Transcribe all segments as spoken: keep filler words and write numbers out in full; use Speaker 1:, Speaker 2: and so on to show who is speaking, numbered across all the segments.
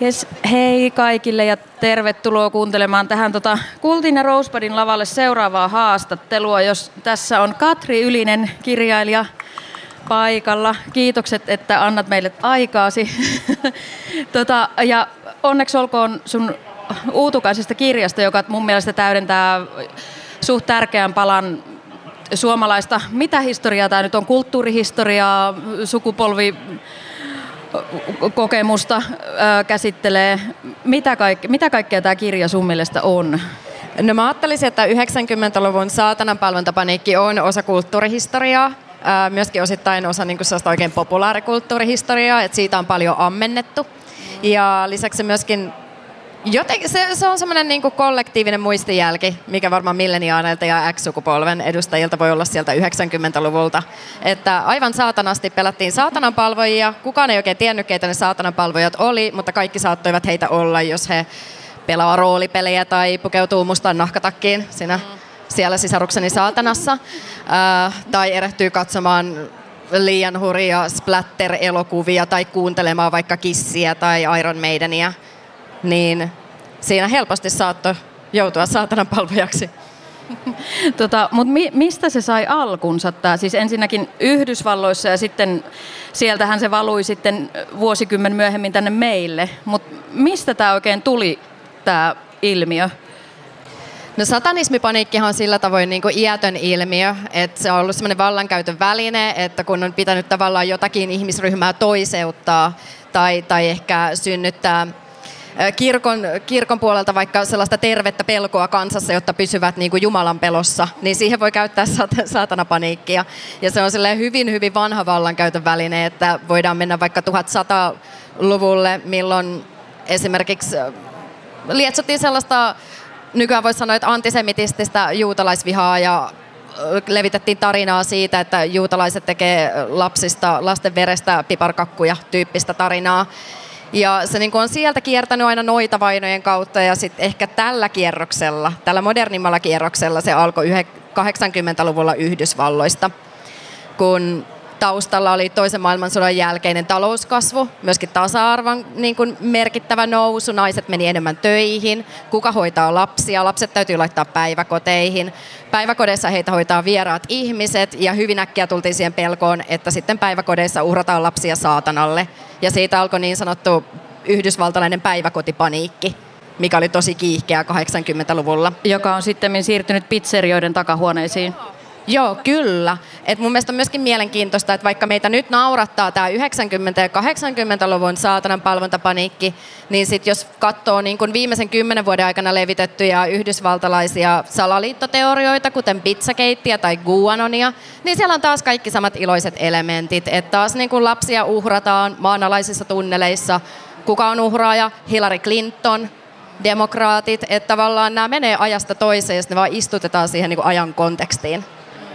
Speaker 1: Yes, hei kaikille ja tervetuloa kuuntelemaan tähän tota Kultin ja Rosebudin lavalle seuraavaa haastattelua, jos tässä on Katri Ylinen, kirjailija, paikalla. Kiitokset, että annat meille aikaasi. tota, ja onneksi olkoon sun uutukaisesta kirjasta, joka mun mielestä täydentää suht tärkeän palan suomalaista. Mitä historiaa tämä nyt on? Kulttuurihistoriaa, sukupolvi kokemusta ää, käsittelee. Mitä, kaik- mitä kaikkea tämä kirja sun mielestä on?
Speaker 2: No mä ajattelisin, että yhdeksänkymmentäluvun saatanan palvontapaniikki on osa kulttuurihistoriaa, ää, myöskin osittain osa niin kuin sellaista oikein populaarikulttuurihistoriaa, että siitä on paljon ammennettu. Ja lisäksi myöskin joten, se, se on semmoinen niin kuin kollektiivinen muistijälki, mikä varmaan milleniaaleilta ja X-sukupolven edustajilta voi olla sieltä yhdeksänkymmentäluvulta. Että aivan saatanasti pelattiin saatananpalvojia. Kukaan ei oikein tiennyt, keitä ne saatananpalvojat oli, mutta kaikki saattoivat heitä olla, jos he pelaa roolipelejä tai pukeutuu mustaan nahkatakkiin siinä, siellä sisarukseni saatanassa. Äh, tai erehtyy katsomaan liian hurjia splatter-elokuvia tai kuuntelemaan vaikka Kissiä tai Iron Maidenia. Niin siinä helposti saattoi joutua saatanan palvojaksi.
Speaker 1: Tota, mutta mi- mistä se sai alkunsa? Tää? Siis ensinnäkin Yhdysvalloissa ja sitten sieltähän se valui sitten vuosikymmen myöhemmin tänne meille. Mutta mistä tämä oikein tuli, tämä ilmiö?
Speaker 2: No satanismipaniikkihan on sillä tavoin niin kuin iätön ilmiö, että se on ollut semmoinen vallankäytön väline, että kun on pitänyt tavallaan jotakin ihmisryhmää toiseuttaa tai, tai ehkä synnyttää Kirkon, kirkon puolelta vaikka sellaista tervettä pelkoa kansassa, jotta pysyvät niin kuin Jumalan pelossa, niin siihen voi käyttää saatanapaniikkia. Ja se on hyvin, hyvin vanha vallankäytön väline, että voidaan mennä vaikka tuhatsataluvulle, milloin esimerkiksi lietsottiin sellaista, nykyään voisi sanoa, että antisemitististä juutalaisvihaa ja levitettiin tarinaa siitä, että juutalaiset tekee lapsista, lasten verestä piparkakkuja tyyppistä tarinaa. Ja se niin kuin on sieltä kiertänyt aina noita vainojen kautta ja sitten ehkä tällä kierroksella, tällä modernimmalla kierroksella se alkoi kahdeksankymmentäluvulla Yhdysvalloista, kun taustalla oli toisen maailmansodan jälkeinen talouskasvu, myöskin tasa-arvon niin kuin merkittävä nousu, naiset meni enemmän töihin, kuka hoitaa lapsia, lapset täytyy laittaa päiväkoteihin, päiväkodeissa heitä hoitaa vieraat ihmiset ja hyvin äkkiä tultiin siihen pelkoon, että sitten päiväkodeissa uhrataan lapsia saatanalle ja siitä alkoi niin sanottu yhdysvaltalainen päiväkotipaniikki, mikä oli tosi kiihkeä kahdeksankymmentäluvulla.
Speaker 1: Joka on sitten siirtynyt pizzerioiden takahuoneisiin.
Speaker 2: Joo, kyllä. Et mun mielestä on myöskin mielenkiintoista, että vaikka meitä nyt naurattaa tämä yhdeksänkymmentä- ja kahdeksankymmentäluvun saatanan palvontapaniikki, niin sit jos katsoo niin kun viimeisen kymmenen vuoden aikana levitettyjä yhdysvaltalaisia salaliittoteorioita, kuten pizzakeittiä tai QAnonia, niin siellä on taas kaikki samat iloiset elementit. Että taas niin kun lapsia uhrataan maanalaisissa tunneleissa. Kuka on uhraaja? Hillary Clinton. Demokraatit, että tavallaan nämä menee ajasta toiseen ja ne vaan istutetaan siihen niin kuin ajan kontekstiin.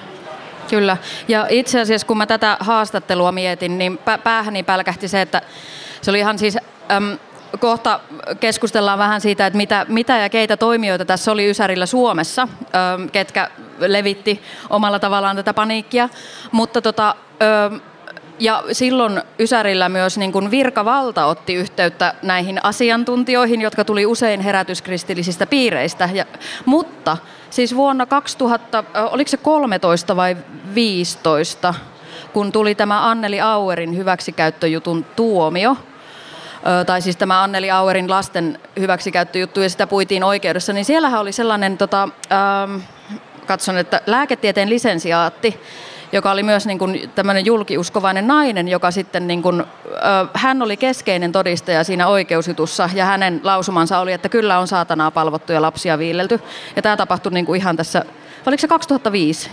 Speaker 1: Kyllä. Ja itse asiassa kun mä tätä haastattelua mietin, niin päähäni pälkähti se, että se oli ihan siis... Äm, kohta keskustellaan vähän siitä, että mitä, mitä ja keitä toimijoita tässä oli Ysärillä Suomessa, äm, ketkä levitti omalla tavallaan tätä paniikkia. Mutta tota... Äm, Ja silloin Ysärillä myös niin kuin virkavalta otti yhteyttä näihin asiantuntijoihin, jotka tuli usein herätyskristillisistä piireistä. Ja, mutta siis vuonna kaksituhatta, oliko se kolmetoista vai viisitoista, kun tuli tämä Anneli Auerin hyväksikäyttöjutun tuomio, tai siis tämä Anneli Auerin lasten hyväksikäyttöjuttu ja sitä puitiin oikeudessa, niin siellähän oli sellainen, tota, ähm, katson, että lääketieteen lisensiaatti, joka oli myös niin kuin tämmöinen julkiuskovainen nainen, joka sitten niin kuin, ö, hän oli keskeinen todistaja siinä oikeusjutussa ja hänen lausumansa oli, että kyllä on saatanaa palvottu ja lapsia viilelty. Ja tämä tapahtui niin kuin ihan tässä, oliko se kaksituhattaviisi?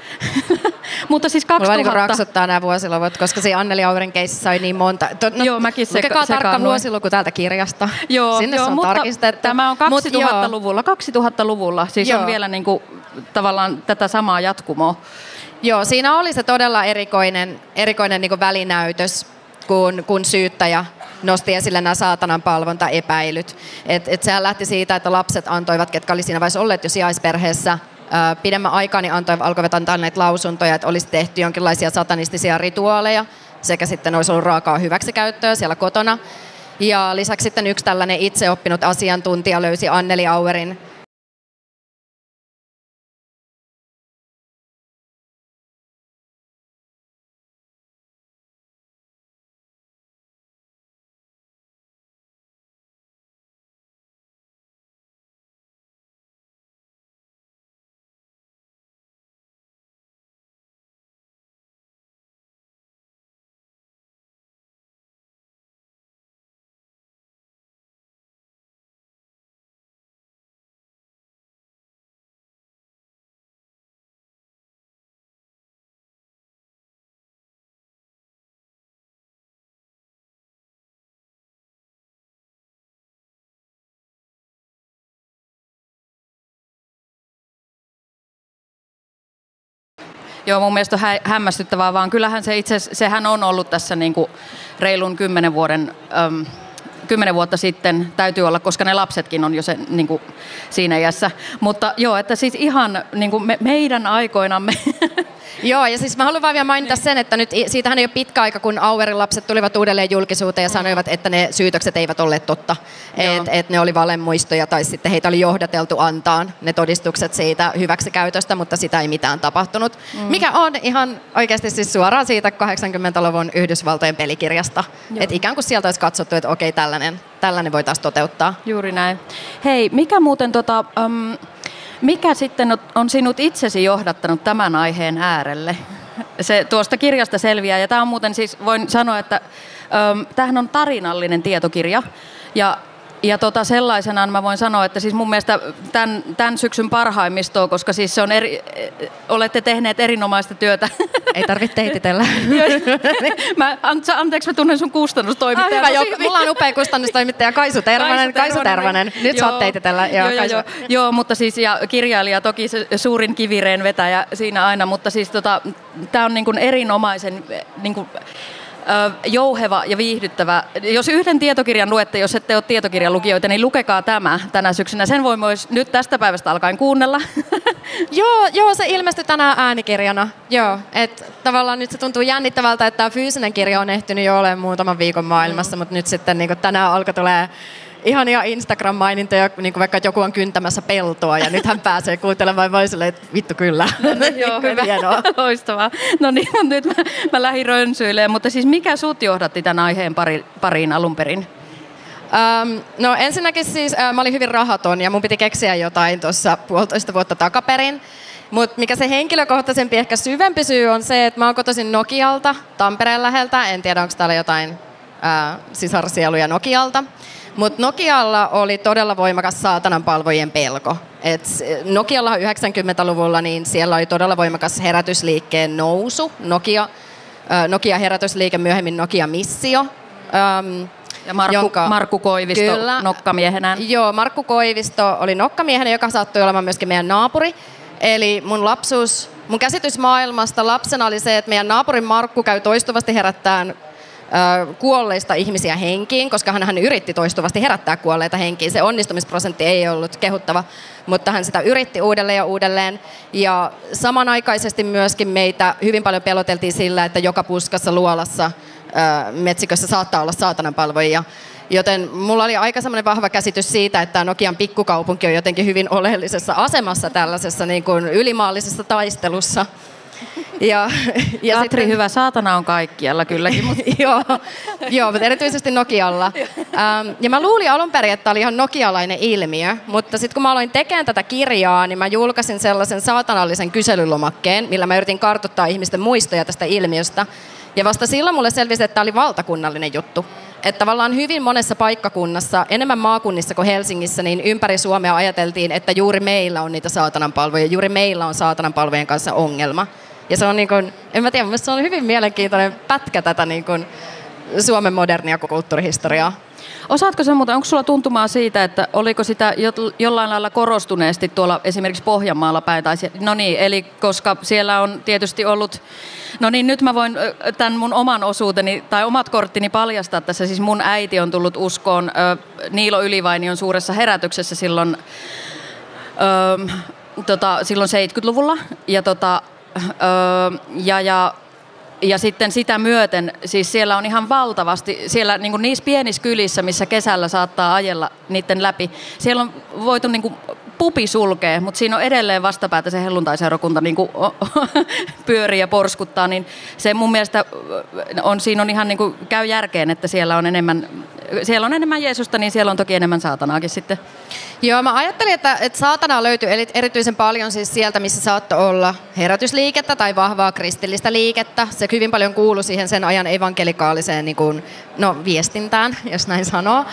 Speaker 1: Mutta siis kaksituhatta...
Speaker 2: Mulla vaan niin raksuttaa nämä vuosiluvut, koska siinä Anneli Auerin keississä oli niin monta. No,
Speaker 1: joo, mäkin se,
Speaker 2: lukekaa tarkka vuosiluku täältä kirjasta.
Speaker 1: Joo,
Speaker 2: sinne
Speaker 1: joo,
Speaker 2: se on
Speaker 1: mutta
Speaker 2: tarkistettu.
Speaker 1: Tämä on kaksituhattaluvulla. kaksituhattaluvulla, siis joo. On vielä niin kuin, tavallaan tätä samaa jatkumoa.
Speaker 2: Joo, siinä oli se todella erikoinen, erikoinen niin kuin välinäytös, kun, kun syyttäjä nosti esille nämä saatanan palvontaepäilyt. Et, et sehän lähti siitä, että lapset antoivat, ketkä oli siinä vaiheessa olleet jo sijaisperheessä, ää, pidemmän aikaa, niin antoi, alkoivat antaa näitä lausuntoja, että olisi tehty jonkinlaisia satanistisia rituaaleja, sekä sitten olisi ollut raakaa hyväksikäyttöä siellä kotona. Ja lisäksi sitten yksi tällainen itseoppinut asiantuntija löysi Anneli Auerin
Speaker 1: Joo, mun mielestä on hä- hämmästyttävää, vaan kyllähän se itse sehän on ollut tässä niin kuin reilun kymmenen vuoden, äm, kymmenen vuotta sitten täytyy olla, koska ne lapsetkin on jo se, niin kuin siinä iässä. Mutta joo, että siis ihan niin kuin me, meidän aikoinamme.
Speaker 2: Joo, ja siis mä haluan vaan vielä mainita sen, että nyt siitähän ei ole pitkä aika, kun Auerin lapset tulivat uudelleen julkisuuteen ja sanoivat, että ne syytökset eivät olleet totta. Että et ne oli valemuistoja tai sitten heitä oli johdateltu antaan ne todistukset siitä hyväksikäytöstä, mutta sitä ei mitään tapahtunut. Mm. Mikä on ihan oikeasti siis suoraan siitä kahdeksankymmentäluvun Yhdysvaltojen pelikirjasta. Että ikään kuin sieltä olisi katsottu, että okei, tällainen, tällainen voitaisiin toteuttaa.
Speaker 1: Juuri näin. Hei, mikä muuten tota... Um... Mikä sitten on sinut itsesi johdattanut tämän aiheen äärelle? Se tuosta kirjasta selviää, ja tämä on muuten siis, voin sanoa, että ähm, tämähän on tarinallinen tietokirja, ja Ja tota, sellaisenaan mä voin sanoa, että siis mun mielestä tämän, tämän syksyn parhaimmistoa, koska siis se on eri, olette tehneet erinomaista työtä.
Speaker 2: Ei tarvitse teititellä.
Speaker 1: mä, anteeksi, mä tunnen sun kustannustoimittajan.
Speaker 2: Ah, hyvä, jo, mulla on upea kustannustoimittaja Kaisu Tervanen. Kaisu Tervanen. Nyt joo, saat teititellä. Joo, joo, joo,
Speaker 1: joo, mutta siis ja kirjailija toki se suurin kivireen vetäjä siinä aina, mutta siis tota, tää on niin kuin erinomaisen niin kuin, jouheva ja viihdyttävä. Jos yhden tietokirjan luette, jos ette ole tietokirjan lukijoita, niin lukekaa tämä tänä syksynä. Sen voi myös nyt tästä päivästä alkaen kuunnella.
Speaker 2: joo, joo, se ilmestyi tänään äänikirjana. Joo, et tavallaan nyt se tuntuu jännittävältä, että tämä fyysinen kirja on ehtinyt jo olemaan muutaman viikon maailmassa, mm. mutta nyt sitten niin tänään alkoi tulee ihania Instagram-mainintoja, niin kuin vaikka joku on kyntämässä peltoa ja nyt hän pääsee kuuntelemaan vain silleen, että vittu kyllä.
Speaker 1: No, no, joo, hyvä. Loistavaa. No niin, mutta nyt mä, mä lähdin rönsyilemään, mutta siis mikä sut johdatti tämän aiheen pari, pariin alun perin?
Speaker 2: Um, no ensinnäkin siis äh, mä olin hyvin rahaton ja mun piti keksiä jotain tuossa puolitoista vuotta takaperin. Mutta mikä se henkilökohtaisempi, ehkä syvempi syy on se, että mä oon kotoisin Nokialta, Tampereen läheltä. En tiedä, onko täällä jotain äh, sisarsieluja Nokialta. Mutta Nokialla oli todella voimakas saatananpalvojien pelko. Et Nokialla yhdeksänkymmentäluvulla niin siellä oli todella voimakas herätysliikkeen nousu. Nokia, äh, Nokia-herätysliike, myöhemmin Nokia-missio. Ähm,
Speaker 1: ja Markku, jonka, Markku Koivisto kyllä, nokkamiehenä.
Speaker 2: Joo, Markku Koivisto oli nokkamiehenä, joka saattoi olemaan myöskin meidän naapuri. Eli mun lapsuus, mun käsitys maailmasta lapsena oli se, että meidän naapurin Markku käy toistuvasti herättämään kuolleista ihmisiä henkiin, koska hän yritti toistuvasti herättää kuolleita henkiin. Se onnistumisprosentti ei ollut kehuttava, mutta hän sitä yritti uudelleen ja uudelleen. Ja samanaikaisesti myöskin meitä hyvin paljon peloteltiin sillä, että joka puskassa, luolassa, metsikössä saattaa olla saatananpalvojia. Joten mulla oli aika semmoinen vahva käsitys siitä, että Nokian pikkukaupunki on jotenkin hyvin oleellisessa asemassa tällaisessa niin kuin ylimaallisessa taistelussa. Ja,
Speaker 1: ja Katri, sitten, hyvä, saatana on kaikkialla kylläkin. Mutta.
Speaker 2: joo, joo, mutta erityisesti Nokialla. Ähm, ja mä luulin alun perin, että tämä oli ihan nokialainen ilmiö, mutta sitten kun mä aloin tekemään tätä kirjaa, niin mä julkaisin sellaisen saatanallisen kyselylomakkeen, millä mä yritin kartoittaa ihmisten muistoja tästä ilmiöstä. Ja vasta silloin mulle selvisi, että tämä oli valtakunnallinen juttu. Että tavallaan hyvin monessa paikkakunnassa, enemmän maakunnissa kuin Helsingissä, niin ympäri Suomea ajateltiin, että juuri meillä on niitä saatananpalvoja, juuri meillä on saatananpalvojen kanssa ongelma. Ja se on niin kuin, en mä tiedä, se on hyvin mielenkiintoinen pätkä tätä niin kuin Suomen modernia kulttuurihistoriaa.
Speaker 1: Osaatko sä muuta, onko sulla tuntumaa siitä, että oliko sitä jollain lailla korostuneesti tuolla esimerkiksi Pohjanmaalla päin? Tai siellä, no niin, eli koska siellä on tietysti ollut, no niin nyt mä voin tämän mun oman osuuteni tai omat korttini paljastaa tässä. Siis mun äiti on tullut uskoon äh, Niilo Ylivainion suuressa herätyksessä silloin, äh, tota, silloin seitsemänkymmentäluvulla. Ja tota, Öö, ja, ja, ja sitten sitä myöten, siis siellä on ihan valtavasti, siellä niin kuin niissä pienissä kylissä, missä kesällä saattaa ajella niiden läpi, siellä on voitu niin kuin pupi sulkee, mutta siinä on edelleen vastapäätä se helluntaiseurakunta niin kuin pyörii ja porskuttaa, niin se mun mielestä on, siinä on ihan niin kuin käy järkeen, että siellä on enemmän, siellä on enemmän Jeesusta, niin siellä on toki enemmän saatanaakin sitten.
Speaker 2: Joo, mä ajattelin, että, että saatanaa löytyy erityisen paljon siis sieltä, missä saattoi olla herätysliikettä tai vahvaa kristillistä liikettä. Se hyvin paljon kuului siihen sen ajan evankelikaaliseen niin kuin, no, viestintään, jos näin sanoo.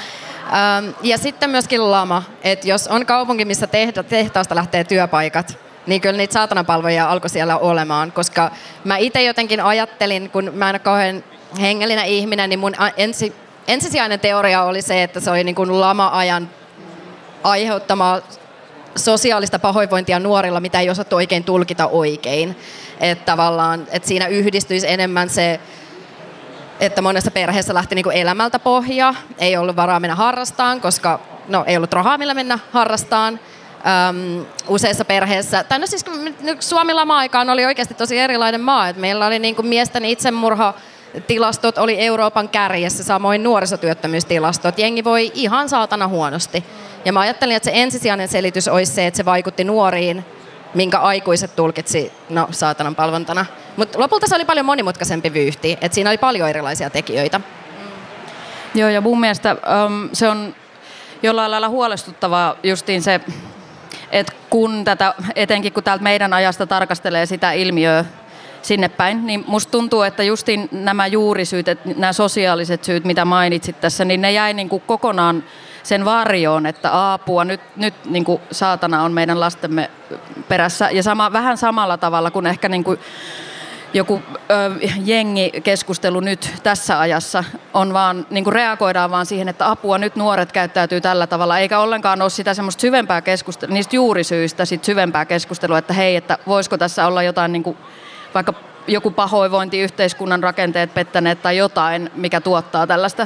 Speaker 2: Ja sitten myöskin lama, että jos on kaupunki, missä tehtaasta lähtee työpaikat, niin kyllä niitä saatanapalvoja alkoi siellä olemaan, koska mä itse jotenkin ajattelin, kun mä en ole kauhean hengellinen ihminen, niin mun ensi, ensisijainen teoria oli se, että se oli niin kuin lama-ajan aiheuttamaa sosiaalista pahoinvointia nuorilla, mitä ei osattu oikein tulkita oikein. Että tavallaan, että siinä yhdistyisi enemmän se, että monessa perheessä lähti niin kuin elämältä pohja, ei ollut varaa mennä harrastaan, koska no, ei ollut rahaa millä mennä harrastaan. Öm, useissa perheissä, tai no siis Suomi lama-aikaan oli oikeasti tosi erilainen maa, että meillä oli niin kuin miesten itsemurhatilastot oli Euroopan kärjessä, samoin nuorisotyöttömyystilastot, jengi voi ihan saatana huonosti. Ja mä ajattelin, että se ensisijainen selitys olisi se, että se vaikutti nuoriin, minkä aikuiset tulkitsi no, saatanan palvontana. Mutta lopulta se oli paljon monimutkaisempi vyyhti, että siinä oli paljon erilaisia tekijöitä. Mm.
Speaker 1: Joo, ja mun mielestä um, se on jollain lailla huolestuttavaa justiin se, että kun tätä, etenkin kun täältä meidän ajasta tarkastelee sitä ilmiöä sinne päin, niin musta tuntuu, että justiin nämä juurisyyt, nämä sosiaaliset syyt, mitä mainitsit tässä, niin ne jäi niin kuin kokonaan sen varjoon, että apua, nyt, nyt niin kuin saatana on meidän lastemme perässä. Ja sama, vähän samalla tavalla kuin ehkä niin kuin joku ö, jengikeskustelu nyt tässä ajassa on vaan, niin kuin reagoidaan vaan siihen, että apua, nyt nuoret käyttäytyy tällä tavalla, eikä ollenkaan ole sitä semmoista syvempää keskustelua, niistä juurisyistä sit syvempää keskustelua, että hei, että voisiko tässä olla jotain niin kuin, vaikka joku pahoinvointi, yhteiskunnan rakenteet pettäneet tai jotain, mikä tuottaa tällaista.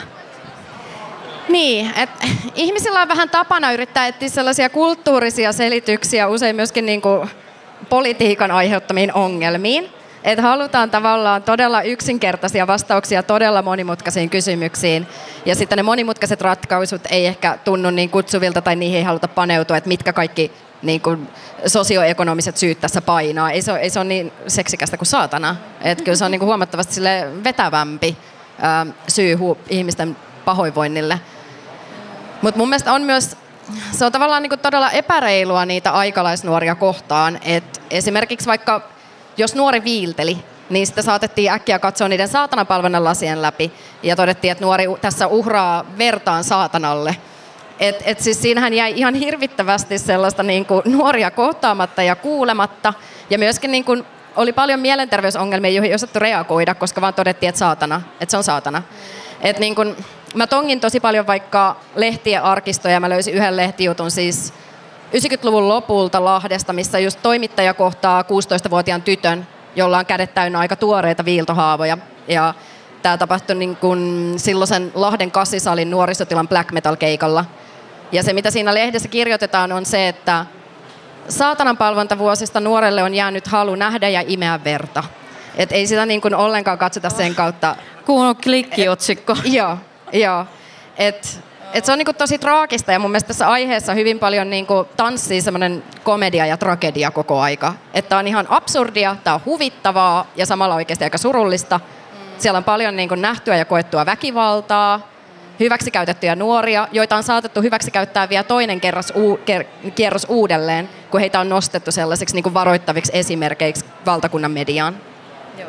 Speaker 2: Niin, että ihmisillä on vähän tapana yrittää etsiä sellaisia kulttuurisia selityksiä usein myöskin niin kuin politiikan aiheuttamiin ongelmiin. Että halutaan tavallaan todella yksinkertaisia vastauksia todella monimutkaisiin kysymyksiin. Ja sitten ne monimutkaiset ratkaisut ei ehkä tunnu niin kutsuvilta tai niihin ei haluta paneutua, että mitkä kaikki niin kuin sosioekonomiset syyt tässä painaa. Ei se ole, ei se ole niin seksikästä kuin saatana. Että kyllä se on niin kuin huomattavasti sille vetävämpi ää, syy hu- ihmisten pahoinvoinnille. Mutta mun mielestä on myös, se on tavallaan niin kuin todella epäreilua niitä aikalaisnuoria kohtaan. Et esimerkiksi vaikka jos nuori viilteli, niin sitten saatettiin äkkiä katsoa niiden saatanapalvonnan lasien läpi ja todettiin, että nuori tässä uhraa vertaan saatanalle. Et, et siis siinähän jäi ihan hirvittävästi sellaista niin kuin nuoria kohtaamatta ja kuulematta ja myöskin niin kuin oli paljon mielenterveysongelmia, joihin ei osattu reagoida, koska vaan todettiin, että saatana, että se on saatana. Et niin kuin, mä tongin tosi paljon vaikka lehtien arkistoja, mä löysin yhden lehtijutun siis yhdeksänkymmentäluvun lopulta Lahdesta, missä just toimittaja kohtaa kuusitoistavuotiaan tytön, jolla on kädet täynnä aika tuoreita viiltohaavoja. Ja tämä tapahtui niin kuin silloisen Lahden Kassisalin nuorisotilan black metal keikalla. Ja se, mitä siinä lehdessä kirjoitetaan, on se, että saatanan palvontavuosista nuorelle on jäänyt halu nähdä ja imeä verta. Et ei sitä niin kuin ollenkaan katsota sen kautta.
Speaker 1: Kuuluu klikkiotsikko.
Speaker 2: Joo, joo. Et, et se on niinku tosi traagista ja mun mielestä tässä aiheessa hyvin paljon niinku tanssii semmoinen komedia ja tragedia koko aika. Että on ihan absurdia, tää on huvittavaa ja samalla oikeasti aika surullista. Siellä on paljon niinku nähtyä ja koettua väkivaltaa, hyväksikäytettyjä nuoria, joita on saatettu hyväksikäyttää vielä toinen kerros, uu, ker, kierros uudelleen, kun heitä on nostettu sellaisiksi niinku varoittaviksi esimerkkeiksi valtakunnan mediaan.
Speaker 1: Joo,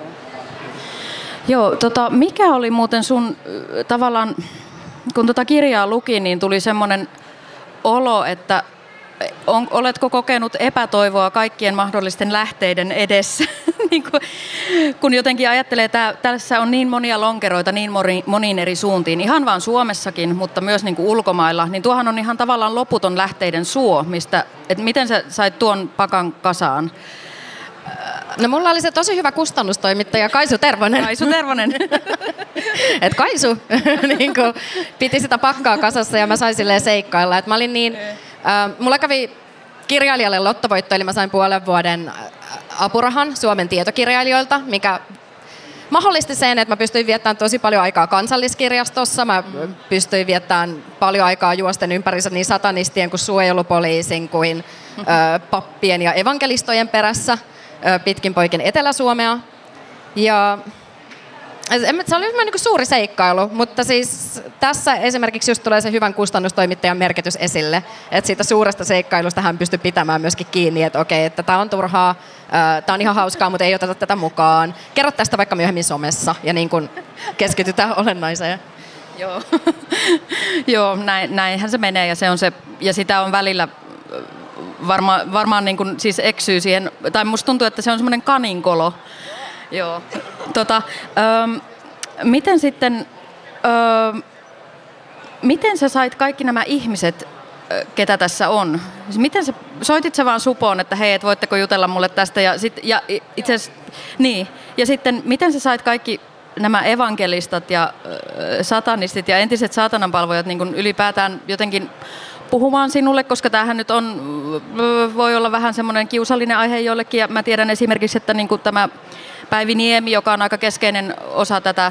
Speaker 1: Joo tota, mikä oli muuten sun tavallaan, kun tuota kirjaa luki, niin tuli semmoinen olo, että on, oletko kokenut epätoivoa kaikkien mahdollisten lähteiden edessä? niin kun, kun jotenkin ajattelee, että tässä on niin monia lonkeroita niin moni, moniin eri suuntiin, ihan vaan Suomessakin, mutta myös niin kuin ulkomailla, niin tuohan on ihan tavallaan loputon lähteiden suo, mistä, että miten sä sait tuon pakan kasaan?
Speaker 2: No mulla oli se tosi hyvä kustannustoimittaja Kaisu Tervonen.
Speaker 1: Kaisu Tervonen.
Speaker 2: Et Kaisu niin kun, piti sitä pakkaa kasassa ja mä sain silleen seikkailla. Et mä olin niin, äh, mulla kävi kirjailijalle lottovoitto, eli mä sain puolen vuoden apurahan Suomen tietokirjailijoilta, mikä mahdollisti sen, että mä pystyin viettämään tosi paljon aikaa Kansalliskirjastossa. Mä pystyin viettämään paljon aikaa juosten ympärissä niin satanistien kuin suojelupoliisin kuin ö, pappien ja evankelistojen perässä ö, pitkin poikin Etelä-Suomea. Ja se oli niin kuin suuri seikkailu, mutta siis tässä esimerkiksi just tulee se hyvän kustannustoimittajan merkitys esille, että siitä suuresta seikkailusta hän pystyy pitämään myöskin kiinni, että okei, että tämä on turhaa, tämä on ihan hauskaa, mutta ei oteta tätä mukaan. Kerro tästä vaikka myöhemmin somessa ja niin kuin keskitytään olennaiseen.
Speaker 1: Joo, Joo näin, näinhän se menee ja, se on se, ja sitä on välillä varma, varmaan niin kuin, siis eksyy siihen, tai musta tuntuu, että se on semmoinen kaninkolo. Joo. Tota, ähm, miten sitten, ähm, miten sä sait kaikki nämä ihmiset, äh, ketä tässä on? Miten sä, soitit sä vaan Supoon, että hei, et voitteko jutella mulle tästä? Ja, sit, ja, itse asiassa, niin. Ja sitten, miten sä sait kaikki nämä evankelistat ja äh, satanistit ja entiset saatananpalvojat niin kuin ylipäätään jotenkin puhumaan sinulle, koska tämähän nyt on, voi olla vähän semmoinen kiusallinen aihe jollekin. Ja mä tiedän esimerkiksi, että niin kuin tämä Päivi Niemi, joka on aika keskeinen osa tätä,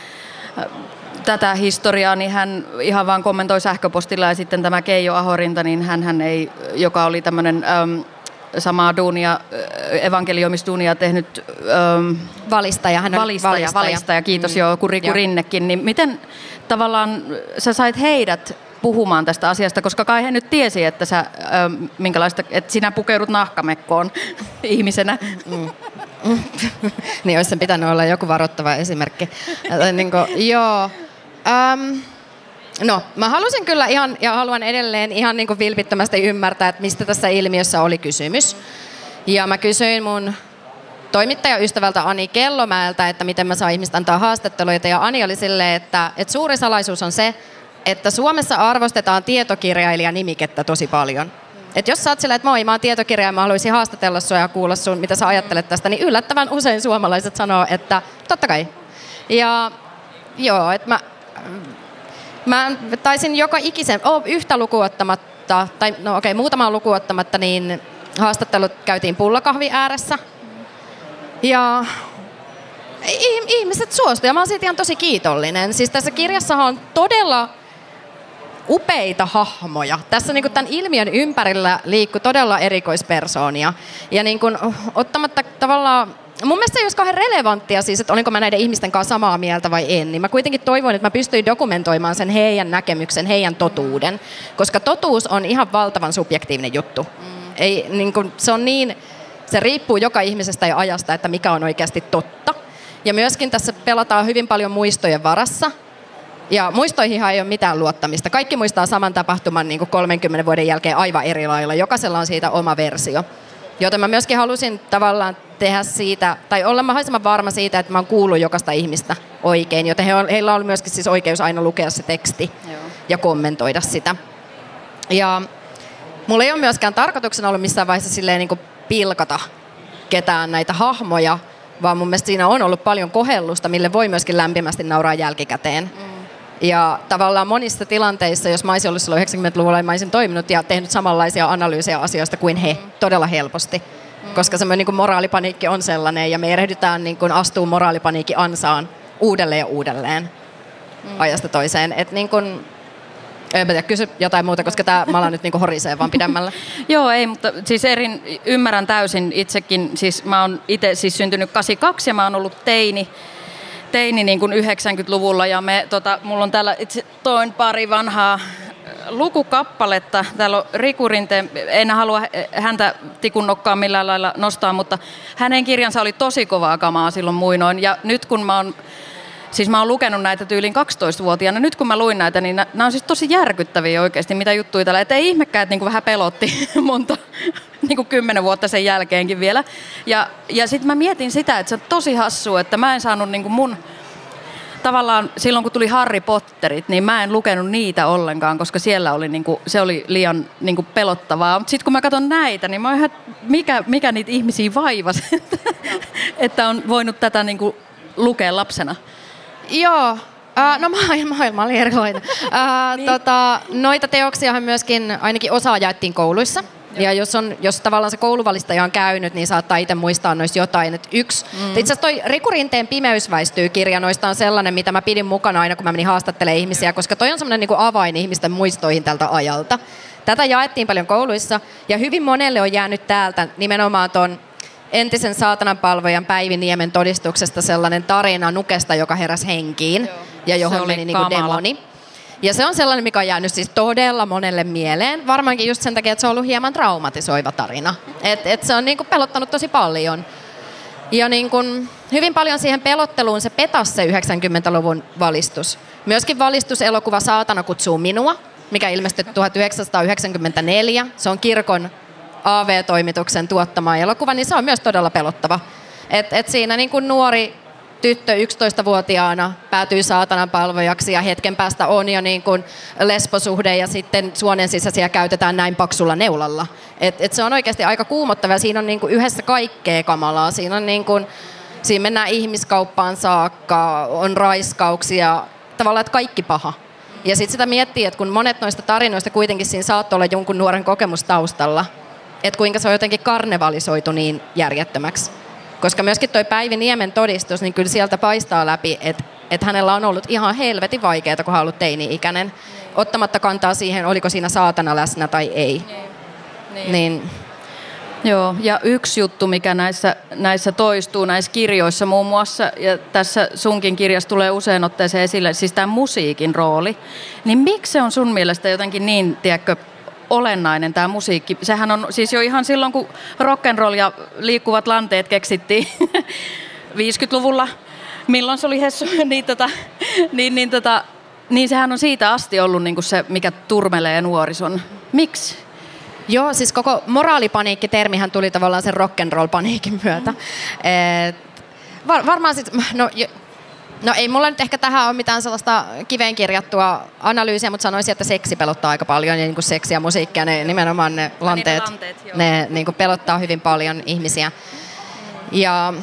Speaker 1: tätä historiaa, niin hän ihan vaan kommentoi sähköpostilla. Ja sitten tämä Keijo Ahorinta, niin hän ei, joka oli tämmöinen äm, samaa duunia, evankelioimistuunia tehnyt äm,
Speaker 2: valistaja, hän on
Speaker 1: valistaja,
Speaker 2: valistaja.
Speaker 1: valistaja, kiitos mm. joo, Kuriku Rinnekin. Niin miten tavallaan sä sait heidät puhumaan tästä asiasta, koska kai he nyt tiesi, että, sä, ähm, minkälaista, että sinä pukeudut nahkamekkoon ihmisenä. Mm.
Speaker 2: Mm. Niin olisi sen pitänyt olla joku varoittava esimerkki. niin kuin, joo. Um, no, mä halusin kyllä ihan, ja haluan edelleen ihan niin kuin vilpittömästi ymmärtää, että mistä tässä ilmiössä oli kysymys. Ja mä kysyin mun toimittajaystävältä Ani Kellomäeltä, että miten mä saan ihmistä antaa haastatteluita. Ja Ani oli silleen, että, että suuri salaisuus on se, että Suomessa arvostetaan tietokirjailijanimikettä tosi paljon. Et jos sä oot silleen, että moi, mä oon tietokirjailija ja mä haluaisin haastatella sua ja kuulla sun, mitä sä ajattelet tästä, niin yllättävän usein suomalaiset sanoo, että totta kai. Ja joo, että mä, mä taisin joka ikisen, oh, yhtä lukuottamatta, tai no okei, okay, muutamaa lukuottamatta, niin haastattelut käytiin pullakahvi ääressä. Ja ihmiset suostuivat ja mä oon siitä ihan tosi kiitollinen. Siis tässä kirjassahan on todella upeita hahmoja. Tässä niin kuin tämän ilmiön ympärillä liikkuu todella erikoispersoonia. Ja niin kuin, ottamatta tavallaan, mun mielestä se ei olisi kauhean relevanttia siis, että olinko mä näiden ihmisten kanssa samaa mieltä vai en. Niin mä kuitenkin toivoin, että mä pystyin dokumentoimaan sen heidän näkemyksen, heidän totuuden. Koska totuus on ihan valtavan subjektiivinen juttu. Mm. Ei, niin kuin, se on niin, se riippuu joka ihmisestä ja ajasta, että mikä on oikeasti totta. Ja myöskin tässä pelataan hyvin paljon muistojen varassa. Ja muistoihinhan ei ole mitään luottamista. Kaikki muistaa saman tapahtuman niin kuin kolmenkymmenen vuoden jälkeen aivan eri lailla. Jokaisella on siitä oma versio. Joten mä myöskin halusin tavallaan tehdä siitä, tai olla mahdollisimman varma siitä, että mä oon kuullut jokaista ihmistä oikein. Joten he on, heillä on myöskin siis oikeus aina lukea se teksti Joo. ja kommentoida sitä. Ja mulla ei ole myöskään tarkoituksena ollut missään vaiheessa silleen niin kuin pilkata ketään näitä hahmoja, vaan mun mielestä siinä on ollut paljon kohellusta, mille voi myöskin lämpimästi nauraa jälkikäteen. Mm. Ja tavallaan monissa tilanteissa, jos mä olisin ollut silloin yhdeksänkymmentäluvulla, mä olisin toiminut ja tehnyt samanlaisia analyysejä asioista kuin he, mm. todella helposti. Mm. Koska semmoinen niin kuin moraalipaniikki on sellainen, ja me erehdytään niin kuin astuu moraalipaniikin ansaan uudelleen ja uudelleen mm. ajasta toiseen. Että niin kuin, en tiedä, kysy jotain muuta, koska tämä mala nyt niinku horisee vaan pidemmällä.
Speaker 1: Joo, ei, mutta siis erin, ymmärrän täysin itsekin. Siis mä oon itse siis syntynyt kahdeksankymmentäkaksi ja mä oon ollut teini, teini niin kuin yhdeksänkymmentäluvulla. Ja me, tota, mulla on täällä itse toin pari vanhaa lukukappaletta. Täällä on Riku Rinteen, en halua häntä tikun nokkaan millään lailla nostaa, mutta hänen kirjansa oli tosi kovaa kamaa silloin muinoin. Ja nyt kun mä oon Siis mä oon lukenut näitä tyyliin kaksitoistavuotiaana. Nyt kun mä luin näitä, niin nämä on siis tosi järkyttäviä oikeasti, mitä juttuja täällä. Että ei ihmekään, että niinku vähän pelotti monta, niinku kymmenen vuotta sen jälkeenkin vielä. Ja, ja sitten mä mietin sitä, että se on tosi hassua, että mä en saanut niinku mun... Tavallaan silloin, kun tuli Harry Potterit, niin mä en lukenut niitä ollenkaan, koska siellä oli niinku, se oli liian niinku pelottavaa. Mutta sitten kun mä katson näitä, niin mä oon ihan, mikä, mikä niitä ihmisiä vaivasi, että on voinut tätä niinku lukea lapsena.
Speaker 2: Joo, uh, no maailma, maailma oli erilainen. Uh, niin. tota, noita teoksiahan myöskin ainakin osa jaettiin kouluissa. Ja jos, on, jos tavallaan se kouluvalistaja on käynyt, niin saattaa itse muistaa noista jotain. Et yksi, mm. Itse asiassa toi Riku Rinteen Pimeys väistyy -kirja noista on sellainen, mitä mä pidin mukana aina, kun mä menin haastattelemaan ihmisiä, koska toi on semmoinen niin kuin avain ihmisten muistoihin tältä ajalta. Tätä jaettiin paljon kouluissa ja hyvin monelle on jäänyt täältä nimenomaan ton entisen saatananpalvojan Päivi Niemen todistuksesta sellainen tarina nukesta, joka heräsi henkiin. Joo. Ja johon meni niin kuin demoni. Ja se on sellainen, mikä on jäänyt siis todella monelle mieleen. Varmaankin just sen takia, että se on ollut hieman traumatisoiva tarina. Et, et se on niin kuin pelottanut tosi paljon. Ja niin kuin hyvin paljon siihen pelotteluun se petasi se yhdeksänkymmentäluvun valistus. Myöskin valistuselokuva Saatana kutsuu minua, mikä ilmestyi tuhatyhdeksänsataayhdeksänkymmentäneljä. Se on kirkon A V-toimituksen tuottama elokuva, niin se on myös todella pelottava. Et, et siinä niin kuin nuori tyttö yksitoistavuotiaana päätyy saatanan palvojaksi ja hetken päästä on jo niin kuin lesbosuhde ja sitten suonen sisäisiä käytetään näin paksulla neulalla. Et, et se on oikeasti aika kuumottava ja siinä on niin kuin yhdessä kaikkea kamalaa. Siinä, on niin kuin, siinä mennään ihmiskauppaan saakka, on raiskauksia, tavallaan että kaikki paha. Ja sitten sitä miettii, että kun monet noista tarinoista kuitenkin siinä saattoi olla jonkun nuoren kokemus taustalla, että kuinka se on jotenkin karnevalisoitu niin järjettömäksi. Koska myöskin toi Päivi Niemen todistus, niin kyllä sieltä paistaa läpi, että, että hänellä on ollut ihan helvetin vaikeaa, kun hän on ollut teini-ikäinen, ottamatta kantaa siihen, oliko siinä saatana läsnä tai ei. Niin. niin.
Speaker 1: Joo, ja yksi juttu, mikä näissä, näissä toistuu näissä kirjoissa muun muassa, ja tässä sunkin kirjassa tulee usein otteeseen esille, siis tämä musiikin rooli, niin miksi se on sun mielestä jotenkin niin, tiedätkö, olennainen tämä musiikki? Sehän on siis jo ihan silloin, kun rock'n'roll ja liikkuvat lanteet keksittiin viisikymmentäluvulla, milloin se oli Hessu, niin, tota, niin, niin, tota, niin sehän on siitä asti ollut niin kuin se, mikä turmelee nuorison. Miksi?
Speaker 2: Joo, siis koko moraalipaniikki-termihän tuli tavallaan sen rock'n'roll-paniikin myötä. Mm. Et, var, varmaan sit, no, no ei mulla nyt ehkä tähän ole mitään sellaista kiveen kirjattua analyysiä, mutta sanoisin, että seksi pelottaa aika paljon ja niin kuin seksi ja musiikki ja ne, nimenomaan ne lanteet, ne, lanteet, ne niin kuin pelottaa hyvin paljon ihmisiä. Ja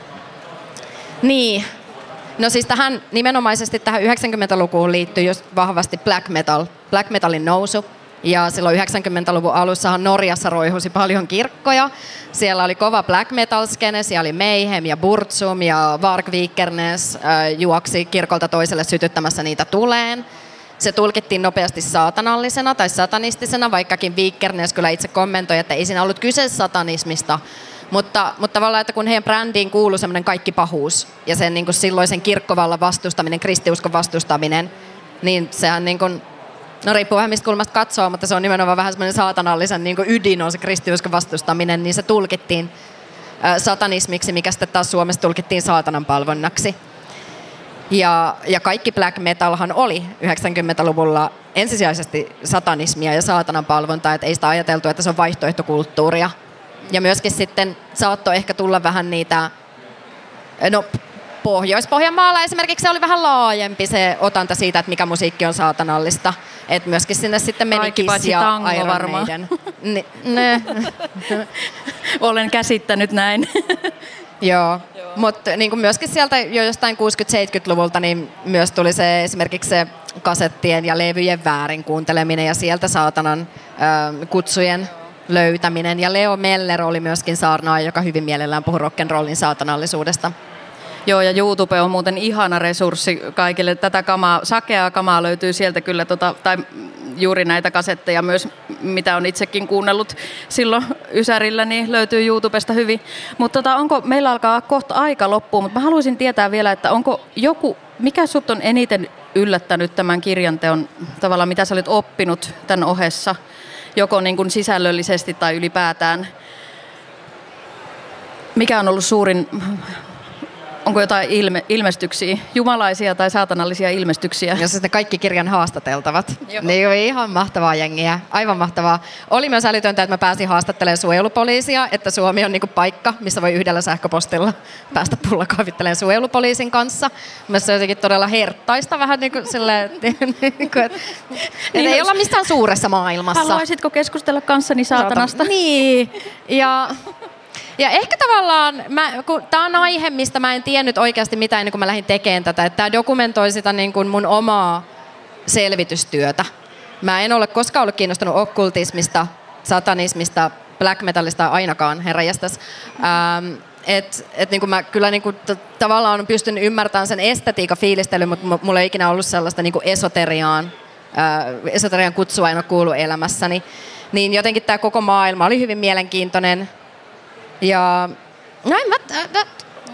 Speaker 2: niin, no siis tähän nimenomaisesti tähän yhdeksänkymmentälukuun liittyy just vahvasti black metal, black metalin nousu. Ja silloin yhdeksänkymmentäluvun alussahan Norjassa roihusi paljon kirkkoja. Siellä oli kova black metal-skene, siellä oli Mayhem ja Burzum ja Varg Vikernes äh, juoksi kirkolta toiselle sytyttämässä niitä tuleen. Se tulkittiin nopeasti saatanallisena tai satanistisena, vaikkakin Vikernes kyllä itse kommentoi, että ei siinä ollut kyse satanismista. Mutta, mutta tavallaan, että kun heidän brändiin kuului semmoinen kaikki pahuus ja sen niin kuin silloisen kirkkovallan vastustaminen, kristiuskon vastustaminen, niin sehän niin kuin no riippuu vähän mistä kulmasta katsoo, mutta se on nimenomaan vähän semmoinen saatanallisen niin kuin ydin on se kristiuskon vastustaminen, niin se tulkittiin äh, satanismiksi, mikä sitten taas Suomessa tulkittiin saatanan palvonnaksi. Ja, ja kaikki black metalhan oli yhdeksänkymmentäluvulla ensisijaisesti satanismia ja saatanan palvontaa, että ei sitä ajateltu, että se on vaihtoehtokulttuuria. Ja myöskin sitten saattoi ehkä tulla vähän niitä, no Pohjois-Pohjanmaalla esimerkiksi se oli vähän laajempi se otanta siitä, että mikä musiikki on saatanallista. Että myöskin sinne sitten meni Kiss ja Iron Maiden.
Speaker 1: Olen käsittänyt näin.
Speaker 2: Joo, mutta niin myöskin sieltä jo jostain kuusikymmentä-seitsemänkymmentäluvulta niin myös tuli se esimerkiksi se kasettien ja levyjen väärin kuunteleminen ja sieltä saatanan äh, kutsujen löytäminen. Ja Leo Meller oli myöskin saarnaaja, joka hyvin mielellään puhui rock'n'rollin saatanallisuudesta.
Speaker 1: Joo, ja YouTube on muuten ihana resurssi kaikille. Tätä kamaa, sakeaa kamaa löytyy sieltä kyllä, tota, tai juuri näitä kasetteja myös, mitä on itsekin kuunnellut silloin Ysärillä, niin löytyy YouTubesta hyvin. Mutta tota, onko, meillä alkaa kohta aika loppuun, mutta mä haluaisin tietää vielä, että onko joku, mikä sut on eniten yllättänyt tämän kirjanteon, tavallaan mitä sä olet oppinut tämän ohessa, joko niin kuin sisällöllisesti tai ylipäätään? Mikä on ollut suurin... Onko jotain ilme, ilmestyksiä, jumalaisia tai saatanallisia ilmestyksiä?
Speaker 2: Jos ne kaikki kirjan haastateltavat. Joo. Niin on ihan mahtavaa jengiä, aivan mahtavaa. Oli myös älytöntä, että mä pääsin haastattelemaan suojelupoliisia, että Suomi on niinku paikka, missä voi yhdellä sähköpostilla päästä pullakahvittelemaan suojelupoliisin kanssa. Myös se on jotenkin todella herttaista vähän niin kuin silleen, että niin, ei olla mistään suuressa maailmassa.
Speaker 1: Haluaisitko keskustella kanssani saatanasta?
Speaker 2: Niin, ja... Ja ehkä tavallaan, tämä on aihe, mistä mä en tiennyt oikeasti mitään ennen kuin mä lähdin tekemään tätä. Tämä dokumentoi sitä niin kuin mun omaa selvitystyötä. Mä en ole koskaan ollut kiinnostunut okkultismista satanismista, black metalista ainakaan, herranjestas. Ähm, et, et niinku mä kyllä niinku t- tavallaan pystyn ymmärtämään sen estetiikan fiilistelyn, mutta mulla ei ikinä ollut sellaista niinku esoteriaan, äh, esoterian kutsua en ole kuullut elämässäni. Niin jotenkin tämä koko maailma oli hyvin mielenkiintoinen. Ja no en mä, t-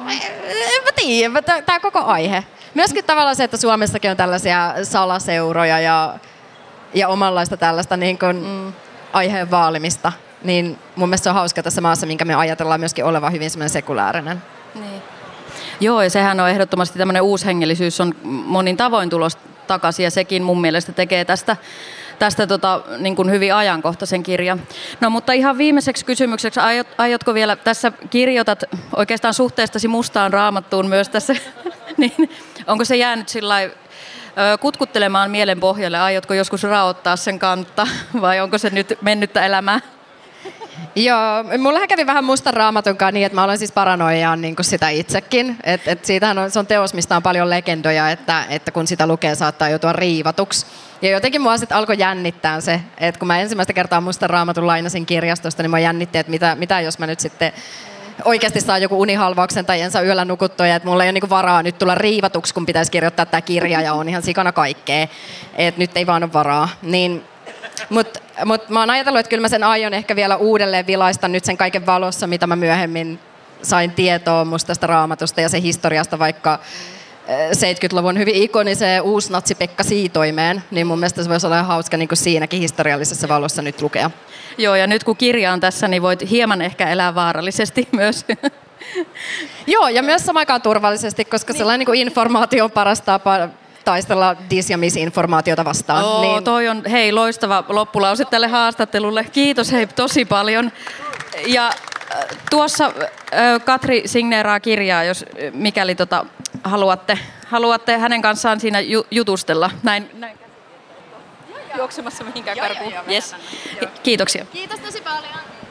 Speaker 2: en mä tiedä, tämä koko aihe. Myöskin tavallaan se, että Suomessakin on tällaisia salaseuroja ja, ja omanlaista tällaista niin kuin mm. aiheen vaalimista. Niin mun mielestä se on hauska tässä maassa, minkä me ajatellaan myöskin olevan hyvin semmoinen sekulaarinen.
Speaker 1: Niin. Joo, ja sehän on ehdottomasti tämmöinen uushengellisyys on monin tavoin tulos takaisin, ja sekin mun mielestä tekee tästä, tästä tota, niin kuin hyvin ajankohtaisen kirjan. No mutta ihan viimeiseksi kysymykseksi, aiot, aiotko vielä, tässä kirjoitat oikeastaan suhteestasi mustaan raamattuun myös tässä, niin onko se jäänyt sillai kutkuttelemaan mielen pohjalle, aiotko joskus raottaa sen kantta, vai onko se nyt mennyttä elämää?
Speaker 2: Joo, mullahan kävi vähän mustan raamatunkaan niin, että mä olen siis paranoijaan niin kuin sitä itsekin. Et, et siitähän on, se on teos, mistä on paljon legendoja, että, että kun sitä lukee, saattaa joutua riivatuksi. Ja jotenkin mua sitten alkoi jännittää se, että kun mä ensimmäistä kertaa mustan raamatun lainasin kirjastosta, niin mua jännitti, että mitä, mitä jos mä nyt sitten oikeasti saa joku unihalvauksen tai en saa yöllä nukuttua, ja että mulla ei ole niinku varaa nyt tulla riivatuksi, kun pitäisi kirjoittaa tämä kirja ja on ihan sikana kaikkea. Että nyt ei vaan ole varaa. Niin, Mutta mut mä oon ajatellut, että kyllä mä sen aion ehkä vielä uudelleen vilaista nyt sen kaiken valossa, mitä mä myöhemmin sain tietoa mustasta raamatusta ja sen historiasta, vaikka seitsemänkymmentäluvun hyvin ikoniseen uusnatsi Pekka Siitoimeen, niin mun mielestä se voisi olla hauska niin kuin siinäkin historiallisessa valossa nyt lukea.
Speaker 1: Joo, ja nyt kun kirja on tässä, niin voit hieman ehkä elää vaarallisesti myös.
Speaker 2: Joo, ja myös samaan aikaan turvallisesti, koska niin. sellainen niin kuin informaatio on paras tapa taistella dis- ja misinformaatiota vastaan.
Speaker 1: Oo,
Speaker 2: niin.
Speaker 1: toi on, hei, loistava loppulause tälle haastattelulle. Kiitos hei tosi paljon. Ja tuossa Katri signeeraa kirjaa, jos mikäli tota, haluatte, haluatte hänen kanssaan siinä ju- jutustella. Näin, näin. Juoksemassa mihinkään karkuun. Yes. Kiitoksia.
Speaker 2: Kiitos tosi paljon.